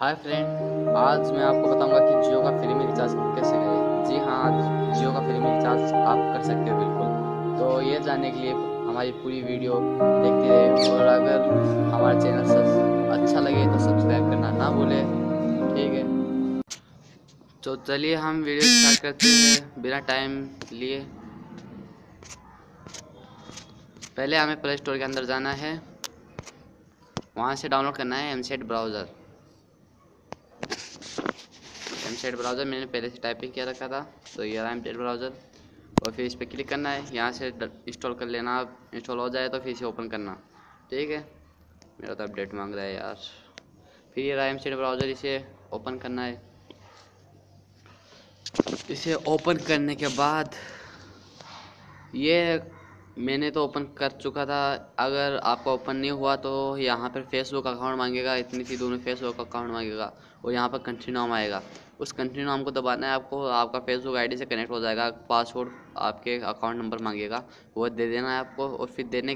Hi friend, आज मैं आपको बताऊंगा कि जियो का फ्री में रिचार्ज कैसे करें। जी हाँ, आज जियो का फ्री में रिचार्ज आप कर सकते हो बिल्कुल। तो ये जानने के लिए हमारी पूरी वीडियो देखते रहे और अगर हमारा चैनल अच्छा लगे तो सब्सक्राइब करना ना भूलें। ठीक है, तो चलिए हम वीडियो स्टार्ट करते हैं बिना टाइम लिए। पहले हमें प्ले स्टोर के अंदर जाना है, वहाँ से डाउनलोड करना है एमसेट ब्राउज़र। एमसेट ब्राउज़र मैंने पहले से टाइप ही किया रखा था, तो ये रहा एमसेट ब्राउज़र। और फिर इस पर क्लिक करना है, यहाँ से इंस्टॉल कर लेना। इंस्टॉल हो जाए तो फिर इसे ओपन करना। ठीक है, मेरा तो अपडेट मांग रहा है यार। फिर ये रहा एमसेट ब्राउज़र, इसे ओपन करना है। इसे ओपन करने के बाद ये मैंने तो ओपन कर चुका था। अगर आपका ओपन नहीं हुआ तो यहाँ पर फेसबुक अकाउंट मांगेगा, इतनी सी दूर में फेसबुक अकाउंट मांगेगा और यहाँ पर कंटिन्यू नाम आएगा। उस कंटिन्यू नाम को दबाना है आपको। आपका फेसबुक आईडी से कनेक्ट हो जाएगा। पासवर्ड आपके अकाउंट नंबर मांगेगा, वो दे देना है आपको। और फिर देने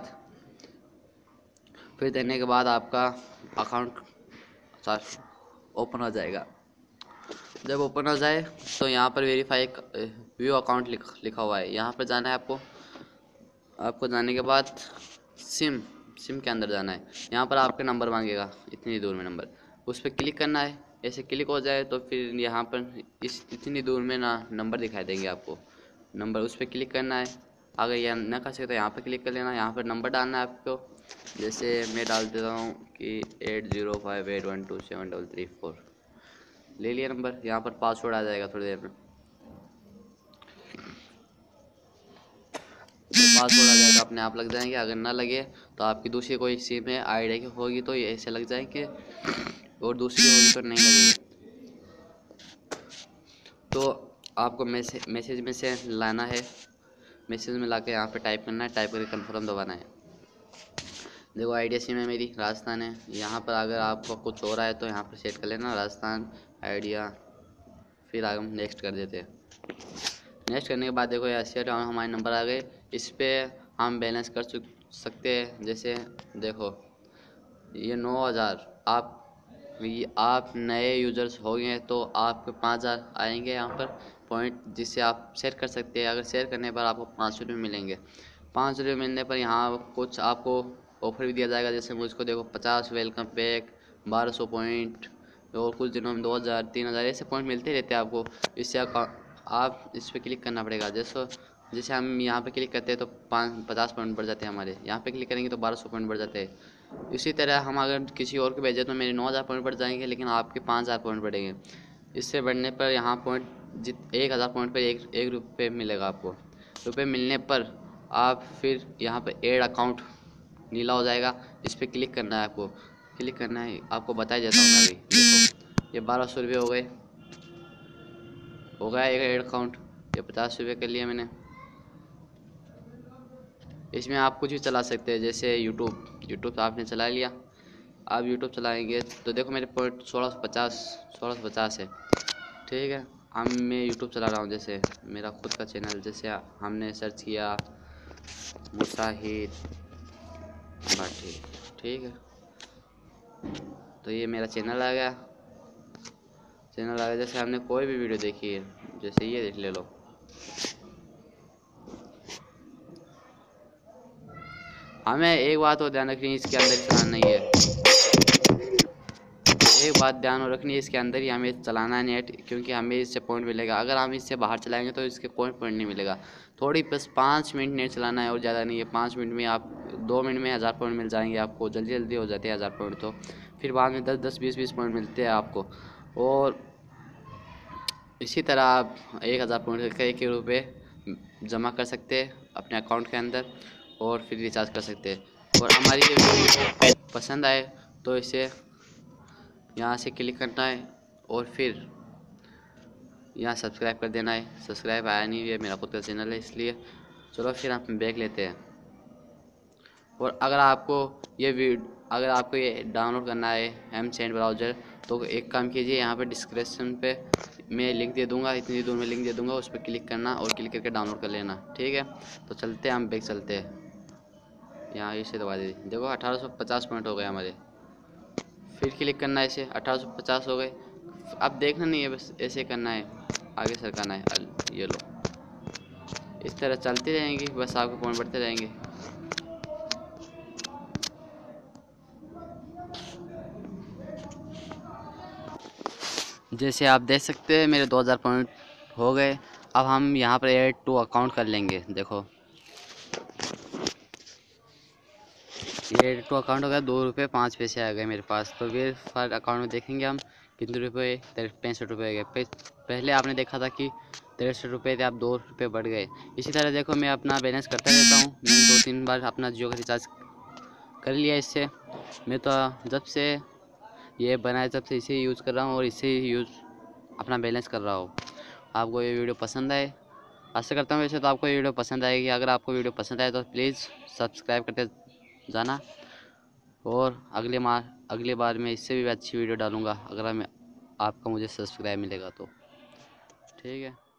के बाद आपका अकाउंट ओपन हो जाएगा। जब ओपन हो जाए तो यहाँ पर वेरीफाई व्यू अकाउंट लिखा हुआ है, यहाँ पर जाना है आपको जाने के बाद सिम के अंदर जाना है। यहाँ पर आपका नंबर मांगेगा, इतनी दूर में नंबर, उस पर क्लिक करना है। ऐसे क्लिक हो जाए तो फिर यहाँ पर इतनी दूर में ना नंबर दिखाई देंगे आपको। नंबर उस पर क्लिक करना है। अगर यह ना कर सके तो यहाँ पर क्लिक कर लेना। यहाँ पर नंबर डालना है आपको। जैसे मैं डाल देता हूँ कि 8058127334। ले लिया नंबर। यहाँ पर पासवर्ड आ जाएगा थोड़ी देर में। पासवर्ड आ जाएगा, अपने आप लग जाएंगे। अगर ना लगे तो आपकी दूसरी कोई सिम है आईडी की होगी तो ये ऐसे लग जाएंगे, और दूसरी होगी तो नहीं लगेगी। तो आपको मैसेज में से लाना है। मैसेज में लाके यहाँ पे टाइप करना है, टाइप करके कन्फर्म दबाना है। देखो आइडिया सिम है मेरी, राजस्थान है। यहाँ पर अगर आपको कुछ हो रहा है तो यहाँ पर सेट कर लेना राजस्थान आइडिया। फिर आगे हम नेक्स्ट कर देते हैं। नेक्स्ट करने के बाद देखो ये 80 हमारे नंबर आ गए। इस पर हम बैलेंस कर सकते हैं। जैसे देखो ये 9000, आप नए यूज़र्स हो गए हैं तो आपको 5000 आएंगे यहाँ पर पॉइंट, जिससे आप शेयर कर सकते हैं। अगर शेयर करने पर आपको 500 रुपये मिलेंगे। 500 रुपये मिलने पर यहाँ कुछ आपको ऑफर भी दिया जाएगा। जैसे मुझको देखो 50 वेलकम पैक, 1200 पॉइंट, और कुछ दिनों में 2000 3000 ऐसे पॉइंट मिलते रहते हैं आपको। इससे आप इस पर क्लिक करना पड़ेगा। जैसे हम यहाँ पे क्लिक करते हैं तो 50 पॉइंट बढ़ जाते हैं हमारे। यहाँ पे क्लिक करेंगे तो 1200 पॉइंट बढ़ जाते हैं। इसी तरह हम अगर किसी और को भेजें तो मेरे 9000 पॉइंट बढ़ जाएंगे, लेकिन आपके 5000 पॉइंट बढ़ेंगे। इससे बढ़ने पर यहाँ पॉइंट 1000 पॉइंट पर एक रुपये मिलेगा आपको। रुपये मिलने पर आप फिर यहाँ पर ऐड अकाउंट नीला हो जाएगा, इस पर क्लिक करना है आपको। क्लिक करना है, आपको बता देता हूँ मैं अभी। देखो ये 1200 रुपये हो गया एक ऐड अकाउंट। ये 50 रुपये कर लिया मैंने। इसमें आप कुछ भी चला सकते हैं, जैसे यूट्यूब आपने चला लिया। आप यूट्यूब चलाएंगे तो देखो मेरे पॉइंट 1650 है। ठीक है, मैं यूट्यूब चला रहा हूँ। जैसे मेरा खुद का चैनल, जैसे हमने सर्च किया मुसाहिद भाटी, ठीक है, तो ये मेरा चैनल आ गया। जैसे हमने कोई भी वीडियो देखी है, जैसे ये देख ले लो। हमें एक बात और ध्यान रखनी है, इसके अंदर चलाना नहीं है। एक बात ध्यान रखनी है, इसके अंदर ही हमें चलाना है नेट, क्योंकि हमें इससे पॉइंट मिलेगा। अगर हम इससे बाहर चलाएंगे तो इसके पॉइंट नहीं मिलेगा। थोड़ी बस 5 मिनट नेट चलाना है और ज़्यादा नहीं है। 5 मिनट में आप 2 मिनट में 1000 पॉइंट मिल जाएंगे आपको। जल्दी जल्दी हो जाते हैं 1000 पॉइंट। तो फिर बाद में 10 20 पॉइंट मिलते हैं आपको। और इसी तरह आप 1000 पॉइंट करके 1 रुपये जमा कर सकते हैं अपने अकाउंट के अंदर, और फिर रिचार्ज कर सकते हैं। और हमारी ये वीडियो पसंद आए तो इसे यहाँ से क्लिक करना है और फिर यहाँ सब्सक्राइब कर देना है। सब्सक्राइब आया नहीं है, मेरा खुद का चैनल है इसलिए। चलो फिर हम बैक लेते हैं। और अगर आपको ये डाउनलोड करना है एमसेट ब्राउज़र, तो एक काम कीजिए, यहाँ पे डिस्क्रिप्शन पे मैं लिंक दे दूँगा, इतनी दूर में लिंक दे दूँगा, उस पर क्लिक करना और क्लिक करके डाउनलोड कर लेना। ठीक है, तो चलते हैं, हम बैक चलते हैं। यहाँ इसे दबा दीजिए। देखो 1850 पॉइंट हो गए हमारे। फिर क्लिक करना है, इसे 1850 हो गए। अब देखना नहीं है, बस ऐसे करना है, आगे सरकाना है। ये लो, इस तरह चलती रहेंगी, बस आपके पॉइंट बढ़ते रहेंगे। जैसे आप देख सकते हैं मेरे 2000 पॉइंट हो गए। अब हम यहाँ पर ऐड टू अकाउंट कर लेंगे। देखो ये ऐड टू अकाउंट हो गया, 2 रुपये 5 पैसे आ गए मेरे पास। तो फिर फर अकाउंट में देखेंगे हम कितने रुपये, 65 रुपये गए। पहले आपने देखा था कि 63 रुपये थे, अब 2 रुपये बढ़ गए। इसी तरह देखो मैं अपना बैलेंस करता रहता हूँ। मैंने 2-3 बार अपना जियो का रिचार्ज कर लिया इससे। मैं तो जब से ये बनाया तब से इसे यूज़ कर रहा हूँ और इसे यूज़ अपना बैलेंस कर रहा हूँ। आपको ये वीडियो पसंद आए, आशा करता हूँ वैसे तो आपको ये वीडियो पसंद आएगी। अगर आपको वीडियो पसंद आए तो प्लीज़ सब्सक्राइब करते जाना, और अगली बार मैं इससे भी अच्छी वीडियो डालूँगा अगर मैं आपका मुझे सब्सक्राइब मिलेगा तो। ठीक है।